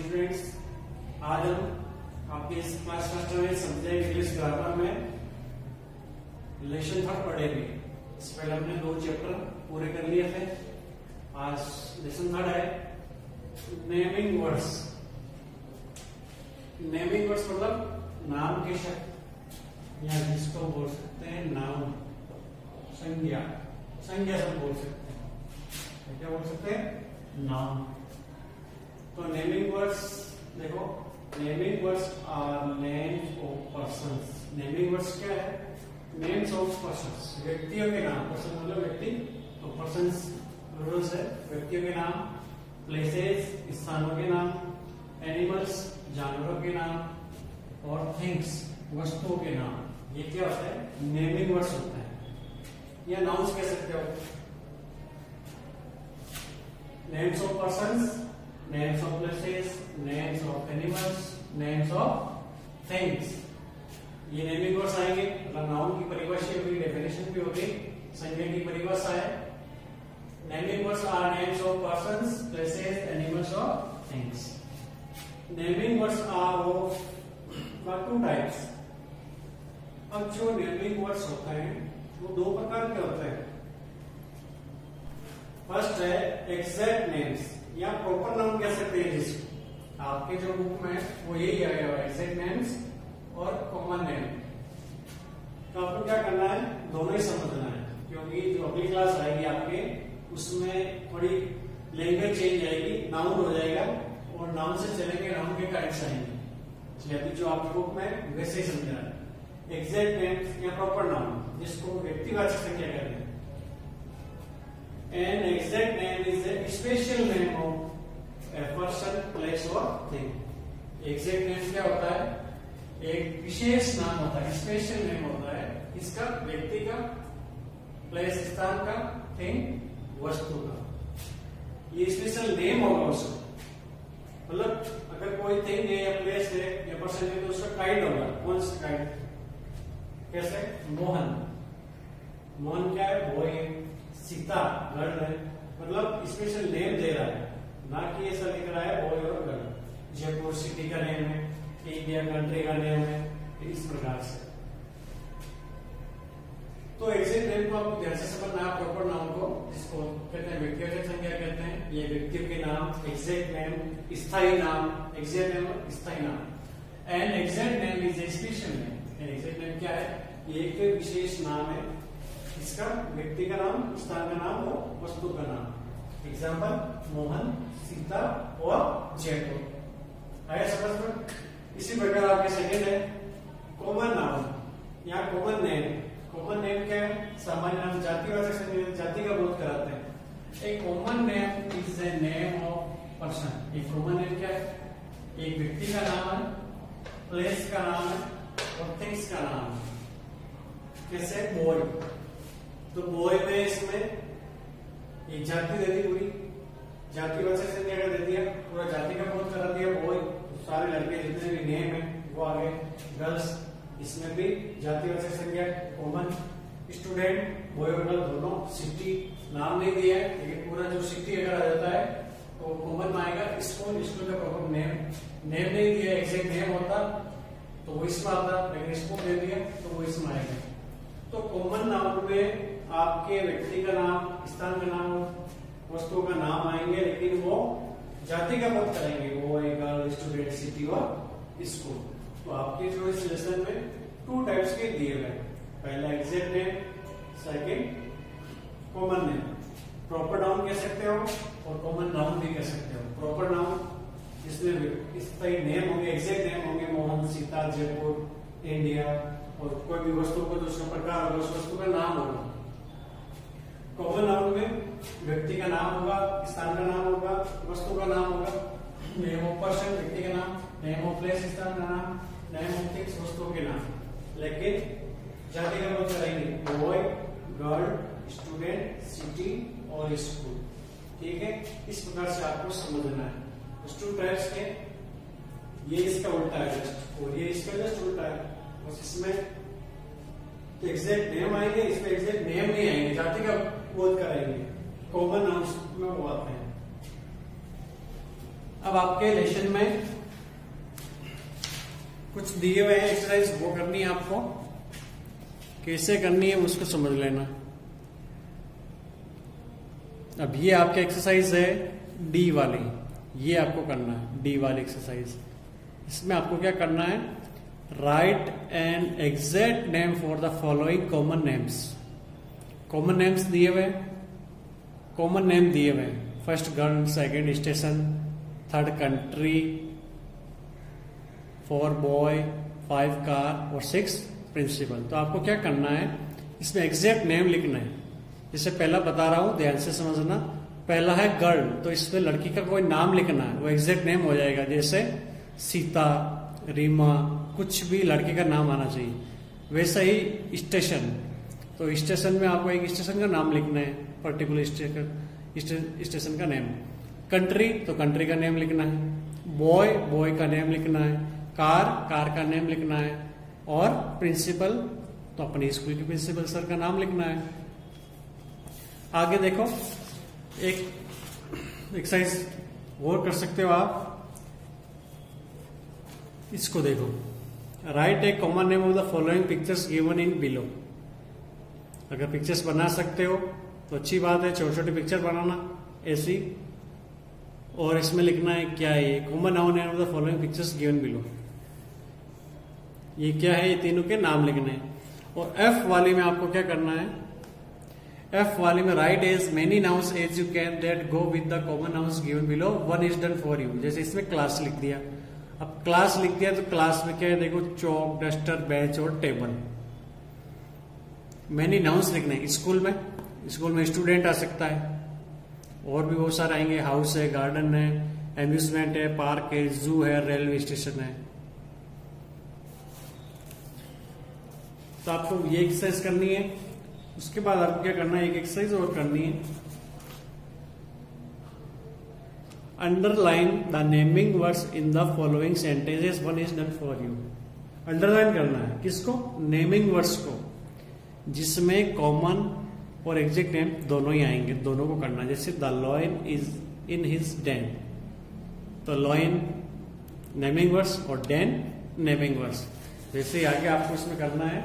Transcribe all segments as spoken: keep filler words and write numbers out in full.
Students, आज हम आपके इस क्लास फर्स्ट में सब्जेक्ट इंग्लिश ग्रामर में लेसन थर्ड पढ़ेंगे। इस पहले हमने दो चैप्टर पूरे कर लिए थे। आज लेसन थर्ड है नेमिंग वर्ड्स। नेमिंग वर्ड्स मतलब नाम के शब्द या जिसको बोल सकते हैं नाउन, संज्ञा। संज्ञा सब बोल सकते हैं, क्या बोल सकते हैं? नाउन। तो नेमिंग वर्ड्स देखो, naming words are names of persons. Naming words क्या है? नेम्स ऑफ पर्सन्स, व्यक्तियों के नाम। पर्सन मतलब व्यक्ति, तो पर्सन्स रूल्स है व्यक्तियों के नाम, प्लेसेस स्थानों के नाम, एनिमल्स जानवरों के नाम, और थिंग्स वस्तुओं के नाम। ये क्या होता है? नेमिंग वर्ड्स होता है, या नाउन्स कह सकते हो। Names of persons, names of places, names of animals, names of things। ये नेमिंग वर्ड्स आएंगे। मतलब नाउन की परिभाषा होगी, डेफिनेशन भी होगी, संज्ञा की परिभाषा है। Naming words are names of persons, places, animals और things. Naming words are of two types. अब जो नेमिंग वर्ड्स होते हैं वो दो प्रकार के होते हैं। फर्स्ट है एग्जैक्ट नेम्स या प्रॉपर नाम कह सकते हैं जिसको। आपके जो बुक में वो यही आया हुआ है, एग्जैक्ट नेम्स और कॉमन नेम। तो आपको क्या करना है? दोनों ही समझना है, क्योंकि जो अगली क्लास आएगी आपके उसमें थोड़ी लैंग्वेज चेंज आएगी, नाउन हो जाएगा और नाउन से चलेंगे, नाउन के टाइप्स आएंगे। इसलिए अभी जो आपकी बुक में वैसे ही समझना है। एग्जैक्ट नेम्स या प्रॉपर नाउन जिसको व्यक्तिवाचक संज्ञा कहते हैं। An exact name is a special name of a person, place or thing। Exact name क्या होता है? एक विशेष नाम होता है, स्पेशल नेम होता है इसका, व्यक्ति का, प्लेस स्थान का, थिंग वस्तु का। ये स्पेशल नेम होगा उसका। मतलब अगर कोई थिंग है या प्लेस है या पर्सन है तो उसका काइंड होगा। कौन सा काइंड? कैसे? मोहन। मोहन क्या है? बॉय है। सीता गर्ल है। मतलब स्पेशल नेम दे रहा है, ना कि ऐसा लिख रहा है बॉय और गर्ल। जयपुर सिटी का नेम है, इंडिया कंट्री का नेम है, इस प्रकार से। तो एग्जैक्ट नेम को आपको ध्यान से समझना है। प्रॉपर नाउन को जिसको कहते हैं व्यक्तिवाचक संज्ञा कहते हैं, ये व्यक्तियों के नाम। एग्जैक्ट नेम स्थायी नाम, एग्जैक्ट नेम स्थायी नाम। And exact name is a special name. Exact name क्या है? ये एक विशेष नाम है, इसका व्यक्ति का नाम, स्थान का नाम और वस्तु का नाम। एग्जाम्पल मोहन, सीता और जयपुर। आया समझ में? इसी प्रकार आपके सेकेंड है कॉमन नाउन या कॉमन नेम। कॉमन नेम क्या है? सामान्य नाम, जातिवाचक संज्ञा, जाति का बोध कराते हैं। एक common name is a name of person. एक कॉमन नेम क्या है? एक व्यक्ति का नाम है, प्लेस का नाम है और थिंग्स का नाम है। कैसे? बॉय, तो बॉय में इसमें एक जाति दे दी, पूरी जातिवाचक संज्ञा का दे दिया, पूरा जाति का बोध करा दिया। बॉय सारे लड़के जितने भी नेम है वो आ गए। गर्ल्स, इसमें भी जातिवाचक संज्ञा कॉमन। स्टूडेंट, बॉय और गर्ल दोनों। सिटी नाम नहीं दिया है, लेकिन पूरा जो सिटी अगर आ जाता है तो कॉमन में आएगा। स्कूल, स्कूल का प्रॉपर नेम। नेम नहीं दिया, एग्जैक्ट नेम होता तो वो इसमें आता, लेकिन स्कूल दे दिया तो वो इसमें आएगा। तो कॉमन नाउन में आपके व्यक्ति का नाम, स्थान का नाम, वस्तुओं का नाम आएंगे, लेकिन वो जाति का बोध करेंगे। वो गर्ल, स्टूडेंट, सिटी और स्कूल। तो आपके जो इस लेसन में टू टाइप्स के दिए गए, पहला exact name, second common name. Proper noun कह सकते हो और कॉमन नाउन भी कह सकते हो। प्रॉपर नाउन जिसमें स्थायी नेम होंगे, एग्जैक्ट नेम होंगे, मोहन, सीता, जयपुर, इंडिया, और कोई भी वस्तु को जो उसका प्रकार होगा, उस वस्तु का नाम होगा। कॉमन नाउन में व्यक्ति का नाम होगा, स्थान का नाम होगा, वस्तु का नाम होगा। नेम ऑफ पर्सन, व्यक्ति का नाम, नेम ऑफ प्लेस, स्थान का नाम, नेम ऑफ थिंग्स, वस्तुओं के नाम। लेकिन जाति का बोध करेंगे बॉय, गर्ल, स्टूडेंट, सिटी और स्कूल। ठीक है, इस प्रकार से आपको समझना है। टू टाइप्स के, ये इसका उल्टा है जस्ट, और ये इसका जस्ट उल्टा है। बस इसमें एग्जैक्ट नेम आएंगे, इसमें एग्जैक्ट नेम नहीं आएंगे, जाति का बोध कराएंगे। कॉमन नाउन्स में वो आते हैं। अब आपके लेसन में कुछ दिए हुए हैं एक्सरसाइज, वो करनी है आपको। कैसे करनी है उसको समझ लेना। अब ये आपकी एक्सरसाइज है डी वाली, ये आपको करना है डी वाली एक्सरसाइज। इसमें आपको क्या करना है, write an exact name for the following common names. Common names दिए हुए, कॉमन नेम दिए हुए, first girl, second station, third country, four boy, five car और सिक्स प्रिंसिपल। तो आपको क्या करना है, इसमें एग्जैक्ट नेम लिखना है। जैसे पहला बता रहा हूं, ध्यान से समझना। पहला है गर्ल, तो इसमें लड़की का कोई नाम लिखना है, वो एग्जैक्ट नेम हो जाएगा। जैसे सीता, रीमा, कुछ भी लड़की का नाम आना चाहिए। वैसा ही स्टेशन, तो स्टेशन में आपको एक स्टेशन का नाम लिखना है, पर्टिकुलर स्टेशन स्टेशन का नेम। कंट्री, तो कंट्री का नेम लिखना है। बॉय, बॉय का नेम लिखना है। कार, कार का नेम लिखना है। और प्रिंसिपल, तो अपने स्कूल के प्रिंसिपल सर का नाम लिखना है। आगे देखो, एक एक्सरसाइज और कर सकते हो आप। इसको देखो, write a common name of the following pictures given in below. अगर पिक्चर्स बना सकते हो तो अच्छी बात है, छोटी छोटी पिक्चर बनाना ऐसी। और इसमें लिखना है क्या है, ये common name of the following pictures given below. ये क्या है, ये तीनों के नाम लिखने हैं। और एफ वाली में आपको क्या करना है, एफ वाली में write as many nouns as you can that go with the common nouns given below, one is done for you. जैसे इसमें क्लास लिख दिया। अब क्लास लिख दिया तो क्लास में क्या है, देखो चौक, डस्टर, बेंच और टेबल। मेनी नाउन्स लिखने। स्कूल में, स्कूल में स्टूडेंट आ सकता है, और भी बहुत सारे आएंगे। हाउस है, गार्डन है, एम्यूजमेंट है, पार्क है, जू है, रेलवे स्टेशन है। तो आपको ये एक्सरसाइज करनी है। उसके बाद आपको क्या करना है, एक एक्सरसाइज और करनी है। Underline the naming words in the following sentences, one is done for you. Underline करना है किसको, नेमिंग वर्ड्स को, जिसमें कॉमन और एग्जैक्ट नेम दोनों ही आएंगे, दोनों को करना है। जैसे the lion is in his den, तो लॉयन नेमिंग वर्ड्स और डेन नेमिंग वर्ड्स। जैसे आगे आपको इसमें करना है।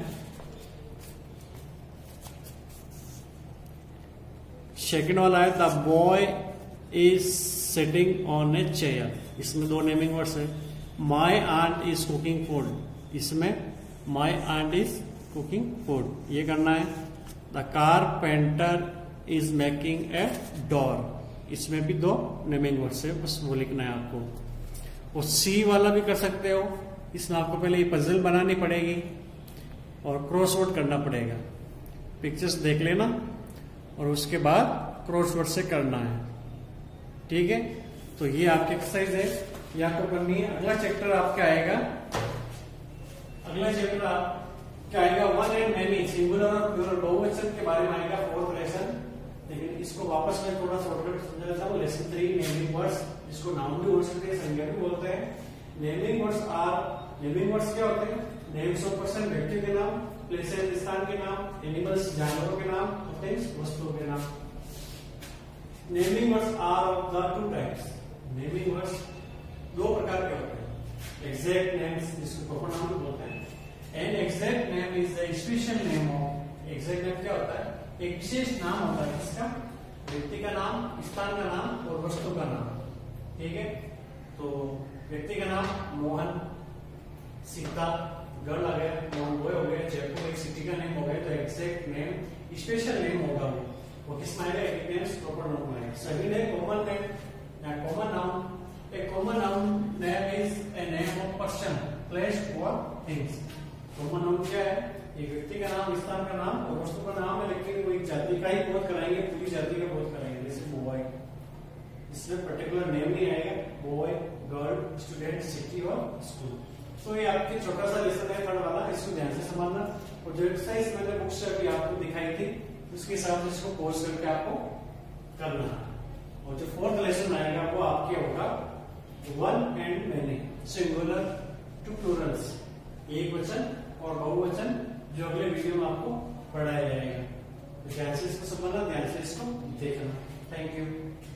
सेकेंड वाला है the boy is sitting on a chair, इसमें दो नेमिंग वर्ड्स है। My aunt is cooking food, इसमें my aunt is cooking food, ये करना है। The carpenter is making a door, इसमें भी दो नेमिंग वर्ड्स है, बस वो लिखना है आपको। और सी वाला भी कर सकते हो। इसमें आपको पहले ये पजल बनानी पड़ेगी और क्रॉसवर्ड करना पड़ेगा। पिक्चर्स देख लेना और उसके बाद क्रॉसवर्ड से करना है, ठीक है। तो ये आपकी एक्सरसाइज है, ये आपको करनी है। अगला चैप्टर आपका आएगा, अगला चैप्टर आप क्या आएगा, वन एंड मेनी, सिंगुलर और प्लूरल बहुवचन के बारे में आएगा, फोर्थ लेसन। लेकिन इसको वापस मैं थोड़ा शॉर्टकट समझा देता हूँ। लेसन थ्री, नेमिंग वर्ड्स, जिसको नाम भी बोल सकते हैं, संज्ञा भी बोलते हैं। Naming words are, naming words क्या होते हैं, नेम्स ऑफ पर्सन, व्यक्ति के नाम, प्लेसेस, स्थान के नाम, एनिमल्स, जानवरों के नाम, थिंग्स, वस्तुओं के नाम। Naming words are of the two types. Naming words दो प्रकार के होते हैं, एग्जैक्ट नेम्स, जिसको प्रॉपर नाम बोलते हैं, and exact name is the special name of. Exact name क्या होता है, एक विशेष नाम होता है किसका, व्यक्ति का नाम, स्थान का नाम और वस्तु का नाम, ठीक है। तो व्यक्ति का नाम मोहन, सीता, गर्ल आ गया, मोहन बॉय हो गया, जयपुर एक सिटी का नेम हो गया। तो एग्जैक्ट नेम स्पेशल नेम होगा, वो वो किस में आएगा, एक नेम्स प्रॉपर नाउन में आएगा। सभी ने कॉमन नेम या common noun, a common noun name is a name of person, place और थिंग्स। कॉमन नाउन क्या है, एक व्यक्ति का नाम, स्थान का नाम और वस्तु का नाम है, लेकिन वो एक जाति का ही बोध कराएंगे, पूरी जाति का बोध कराएंगे। जैसे बॉय, इसमें पर्टिकुलर नेम नहीं आएगा, बॉय, गर्ल, स्टूडेंट, सिटी और स्कूल। तो ये आपके छोटा सा लेसन है थर्ड वाला, इसको ध्यान से समझना। और जो एक्सरसाइज मैंने बुक से अभी आपको दिखाई थी, उसके हिसाब से इसको पॉज करके आपको करना है। और जो फोर्थ लेसन आएगा वो आपके होगा one and many, singular to plurals, एक वचन और बहुवचन, जो अगले वीडियो में आपको पढ़ाया जाएगा। तो ध्यान से इसको समझना, ध्यान से इसको देखना। Thank you.